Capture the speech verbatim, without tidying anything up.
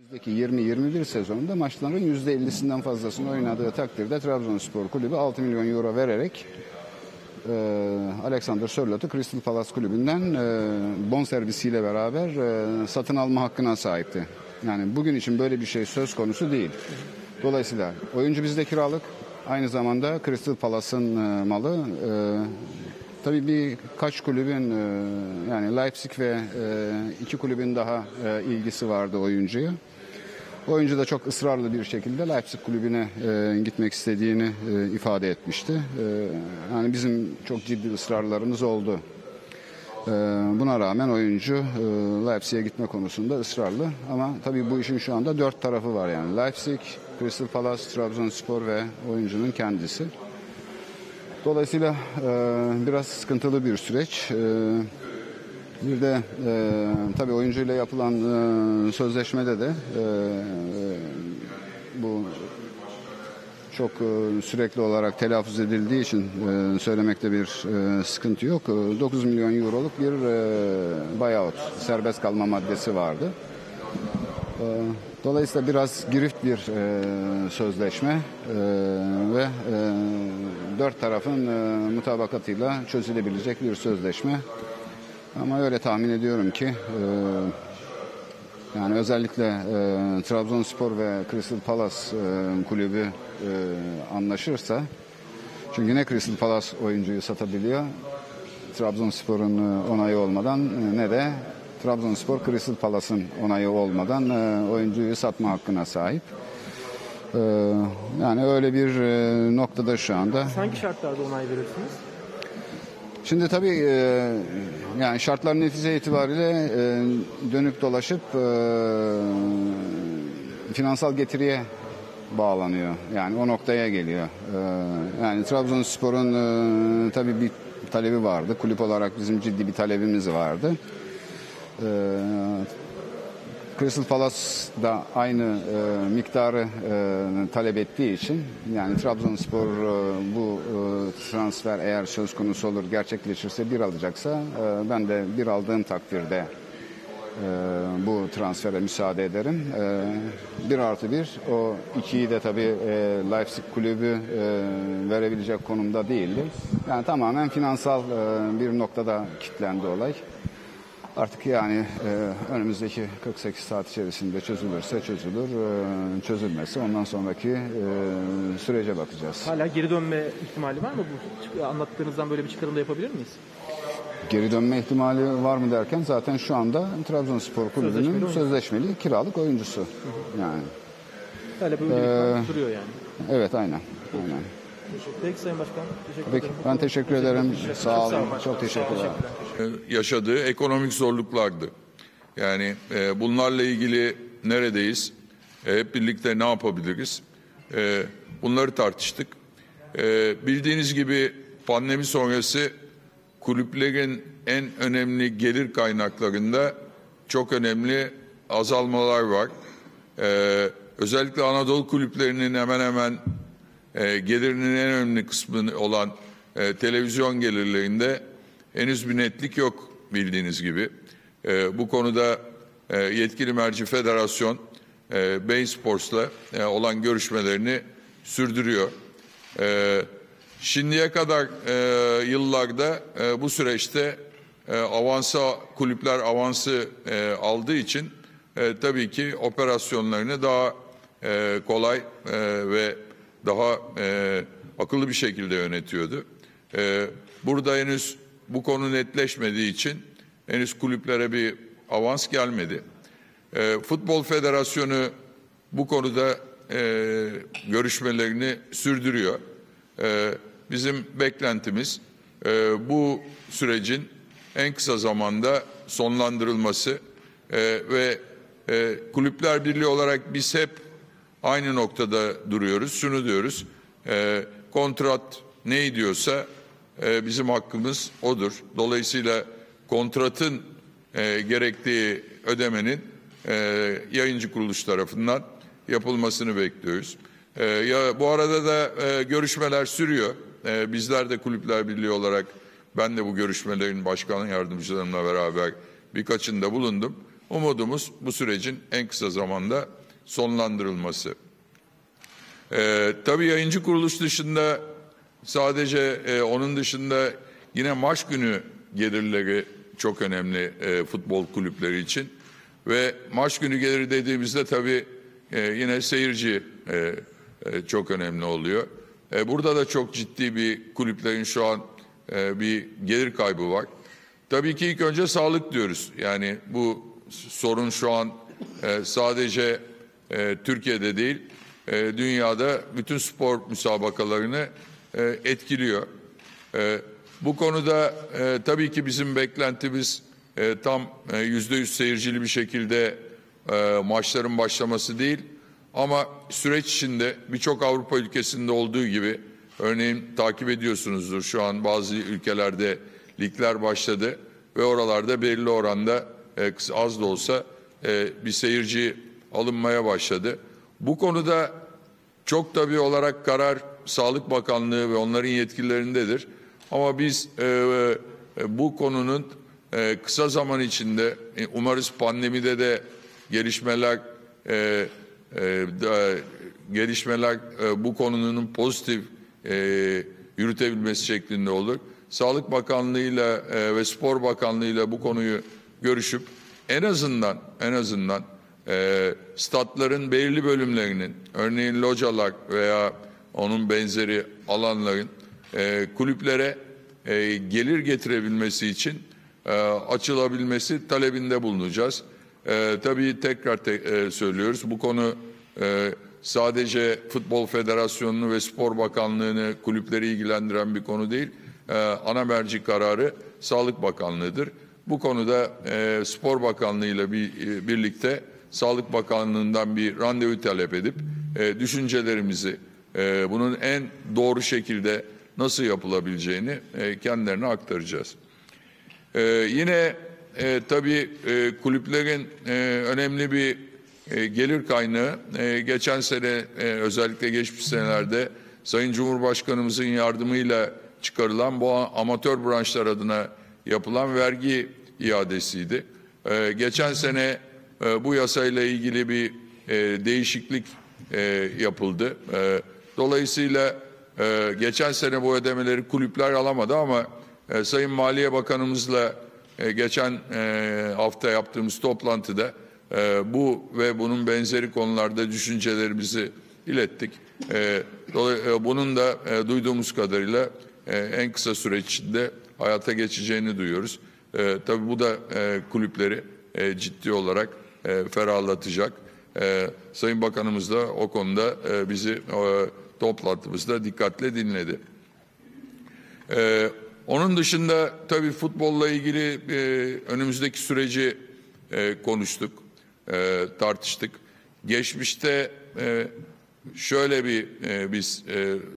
Önümüzdeki yirmi yirmi bir sezonunda maçların yüzde ellisinden fazlasını oynadığı takdirde Trabzonspor Kulübü altı milyon euro vererek e, Alexander Sörlot'u Crystal Palace Kulübü'nden e, bonservisiyle beraber e, satın alma hakkına sahipti. Yani bugün için böyle bir şey söz konusu değil. Dolayısıyla oyuncu bizde kiralık, aynı zamanda Crystal Palace'ın e, malı. E, tabii birkaç kulübün e, yani Leipzig ve e, iki kulübün daha e, ilgisi vardı oyuncuya. Oyuncu da çok ısrarlı bir şekilde Leipzig kulübüne e, gitmek istediğini e, ifade etmişti. E, yani bizim çok ciddi ısrarlarımız oldu. E, buna rağmen oyuncu e, Leipzig'e gitme konusunda ısrarlı. Ama tabii bu işin şu anda dört tarafı var yani. Leipzig, Crystal Palace, Trabzonspor ve oyuncunun kendisi. Dolayısıyla e, biraz sıkıntılı bir süreç. E, Bir de e, tabii oyuncuyla yapılan e, sözleşmede de e, bu çok e, sürekli olarak telaffuz edildiği için e, söylemekte bir e, sıkıntı yok. E, dokuz milyon euroluk bir e, buyout, serbest kalma maddesi vardı. E, dolayısıyla biraz girift bir e, sözleşme e, ve e, dört tarafın e, mutabakatıyla çözülebilecek bir sözleşme. Ama öyle tahmin ediyorum ki e, yani özellikle e, Trabzonspor ve Crystal Palace e, kulübü e, anlaşırsa, çünkü ne Crystal Palace oyuncuyu satabiliyor Trabzonspor'un e, onayı olmadan, e, ne de Trabzonspor Crystal Palace'ın onayı olmadan e, oyuncuyu satma hakkına sahip. E, yani öyle bir e, noktada şu anda. Hangi şartlarda onay verirsiniz? Şimdi tabii e, yani şartlar netice itibariyle e, dönüp dolaşıp e, finansal getiriye bağlanıyor. Yani o noktaya geliyor. E, yani Trabzonspor'un e, tabii bir talebi vardı. Kulüp olarak bizim ciddi bir talebimiz vardı. E, Crystal Palace da aynı e, miktarı e, talep ettiği için, yani Trabzonspor e, bu e, transfer eğer söz konusu olur, gerçekleşirse bir alacaksa, e, ben de bir aldığım takdirde e, bu transfere müsaade ederim. E, bir artı bir, o ikiyi de tabii e, Leipzig kulübü e, verebilecek konumda değildi. Yani tamamen finansal e, bir noktada kilitlendi olay. Artık yani e, önümüzdeki kırk sekiz saat içerisinde çözülürse çözülür, e, çözülmezse ondan sonraki e, sürece bakacağız. Hala geri dönme ihtimali var mı? Bu anlattıklarınızdan böyle bir çıkarım da yapabilir miyiz? Geri dönme ihtimali var mı derken, zaten şu anda Trabzonspor Kulübü'nün sözleşmeli, sözleşmeli kiralık oyuncusu. Yani. Hala böyle bir ee, duruyor yani. Evet, aynen. aynen. Peki Sayın Başkan, teşekkür Peki, ederim. ben teşekkür ederim. Sağ olun. Çok teşekkürler. Yaşadığı ekonomik zorluklardı. Yani e, bunlarla ilgili neredeyiz? E, hep birlikte ne yapabiliriz? E, bunları tartıştık. E, bildiğiniz gibi pandemi sonrası kulüplerin en önemli gelir kaynaklarında çok önemli azalmalar var. E, özellikle Anadolu kulüplerinin hemen hemen e, gelirinin en önemli kısmı olan e, televizyon gelirlerinde henüz bir netlik yok bildiğiniz gibi. E, bu konuda e, yetkili merci federasyon e, Bein Sports'la e, olan görüşmelerini sürdürüyor. E, şimdiye kadar e, yıllarda e, bu süreçte e, avansa kulüpler avansı e, aldığı için e, tabii ki operasyonlarını daha e, kolay e, ve daha e, akıllı bir şekilde yönetiyordu. E, burada henüz bu konu netleşmediği için henüz kulüplere bir avans gelmedi. E, Futbol Federasyonu bu konuda e, görüşmelerini sürdürüyor. E, bizim beklentimiz e, bu sürecin en kısa zamanda sonlandırılması e, ve e, Kulüpler Birliği olarak biz hep aynı noktada duruyoruz. Şunu diyoruz, e, kontrat ne diyorsa e, bizim hakkımız odur. Dolayısıyla kontratın e, gerektiği ödemenin e, yayıncı kuruluş tarafından yapılmasını bekliyoruz. E, ya bu arada da e, görüşmeler sürüyor. E, bizler de Kulüpler Birliği olarak, ben de bu görüşmelerin başkan yardımcılarımla beraber birkaçında bulundum. Umudumuz bu sürecin en kısa zamanda sonlandırılması. Ee, tabii yayıncı kuruluş dışında sadece e, onun dışında yine maç günü gelirleri çok önemli e, futbol kulüpleri için. Ve maç günü geliri dediğimizde tabii e, yine seyirci e, e, çok önemli oluyor. E, burada da çok ciddi bir kulüplerin şu an e, bir gelir kaybı var. Tabii ki ilk önce sağlık diyoruz. Yani bu sorun şu an e, sadece e, Türkiye'de değil, e, dünyada bütün spor müsabakalarını e, etkiliyor. E, bu konuda e, tabii ki bizim beklentimiz e, tam e, yüzde yüz seyircili bir şekilde e, maçların başlaması değil. Ama süreç içinde birçok Avrupa ülkesinde olduğu gibi, örneğin takip ediyorsunuzdur, şu an bazı ülkelerde ligler başladı ve oralarda belli oranda e, az da olsa e, bir seyirci alınmaya başladı. Bu konuda çok tabii olarak karar Sağlık Bakanlığı ve onların yetkililerindedir. Ama biz e, e, bu konunun e, kısa zaman içinde e, umarız pandemide de gelişmeler e, e, da, gelişmeler e, bu konunun pozitif e, yürütebilmesi şeklinde olur. Sağlık Bakanlığı'yla e, ve Spor Bakanlığı'yla bu konuyu görüşüp en azından en azından e, statların belirli bölümlerinin, örneğin localar veya onun benzeri alanların e, kulüplere e, gelir getirebilmesi için e, açılabilmesi talebinde bulunacağız. E, tabii tekrar te, e, söylüyoruz, bu konu e, sadece Futbol Federasyonu'nu ve Spor Bakanlığı'nı, kulüpleri ilgilendiren bir konu değil. E, ana merci kararı Sağlık Bakanlığı'dır. Bu konuda e, Spor Bakanlığı ile bir, e, birlikte Sağlık Bakanlığı'ndan bir randevu talep edip e, düşüncelerimizi e, bunun en doğru şekilde nasıl yapılabileceğini e, kendilerine aktaracağız. E, yine e, tabii e, kulüplerin e, önemli bir e, gelir kaynağı e, geçen sene e, özellikle geçmiş senelerde Sayın Cumhurbaşkanımızın yardımıyla çıkarılan bu amatör branşlar adına yapılan vergi iadesiydi. E, geçen sene e, bu yasayla ilgili bir e, değişiklik e, yapıldı. E, dolayısıyla e, geçen sene bu ödemeleri kulüpler alamadı ama e, Sayın Maliye Bakanımızla e, geçen e, hafta yaptığımız toplantıda e, bu ve bunun benzeri konularda düşüncelerimizi ilettik. E, e, bunun da e, duyduğumuz kadarıyla e, en kısa süreç içinde hayata geçeceğini duyuyoruz. E, tabii bu da e, kulüpleri e, ciddi olarak e, ferahlatacak. E, Sayın Bakanımız da o konuda e, bizi e, toplantımızda dikkatle dinledi. E, onun dışında tabii futbolla ilgili e, önümüzdeki süreci e, konuştuk, e, tartıştık. Geçmişte e, şöyle bir e, biz e,